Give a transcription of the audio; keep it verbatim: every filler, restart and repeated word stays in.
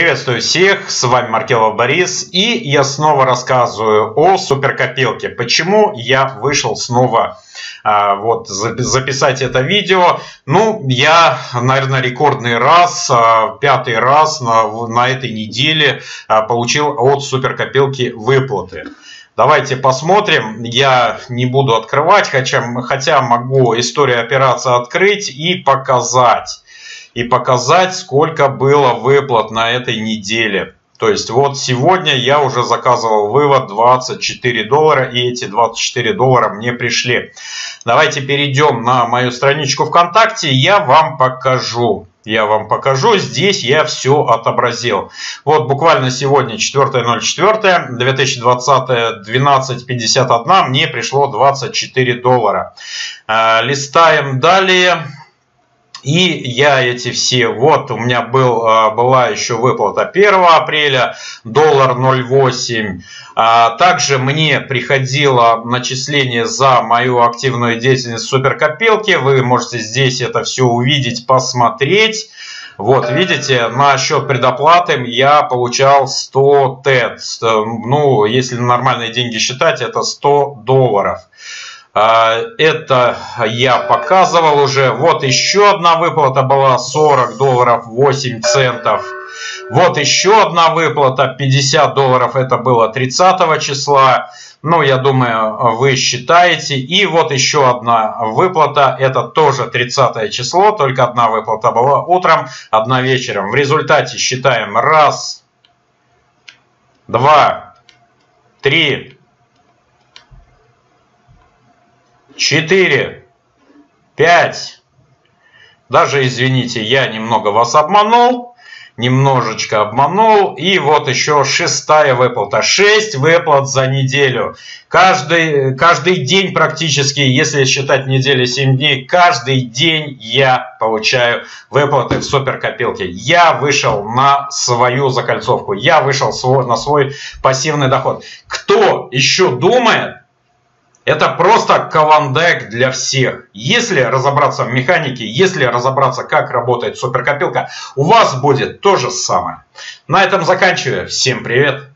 Приветствую всех, с вами Маркелов Борис, и я снова рассказываю о суперкопилке. Почему я вышел снова а, вот записать это видео? Ну, я, наверное, рекордный раз, а, пятый раз на, на этой неделе а, получил от суперкопилки выплаты. Давайте посмотрим. Я не буду открывать, хотя, хотя могу историю операции открыть и показать. И показать, сколько было выплат на этой неделе. То есть вот сегодня я уже заказывал вывод двадцать четыре доллара, и эти двадцать четыре доллара мне пришли. Давайте перейдем на мою страничку ВКонтакте, я вам покажу. Я вам покажу, здесь я все отобразил. Вот буквально сегодня, четвёртое ноль четвёртое две тысячи двадцатое, двенадцать пятьдесят один, мне пришло двадцать четыре доллара. Листаем далее. И я эти все, вот у меня был, была еще выплата первого апреля, доллар ноль восемь. Также мне приходило начисление за мою активную деятельность в суперкопилке. Вы можете здесь это все увидеть, посмотреть. Вот, видите, на счет предоплаты я получал сто тет. Ну, если нормальные деньги считать, это сто долларов. Это я показывал уже. Вот еще одна выплата была, сорок долларов восемь центов. Вот еще одна выплата, пятьдесят долларов, это было тридцатого числа. Ну, я думаю, вы считаете. И вот еще одна выплата, это тоже тридцатое число, только одна выплата была утром, одна вечером. В результате считаем раз, два, три, четыре, пять. Даже, извините, я немного вас обманул. Немножечко обманул. И вот еще шестая выплата. шесть выплат за неделю. Каждый, каждый день практически, если считать недели семь дней, каждый день я получаю выплаты в суперкопилке. Я вышел на свою закольцовку. Я вышел свой, на свой пассивный доход. Кто еще думает, это просто каландек для всех. Если разобраться в механике, если разобраться, как работает суперкопилка, у вас будет то же самое. На этом заканчиваю. Всем привет!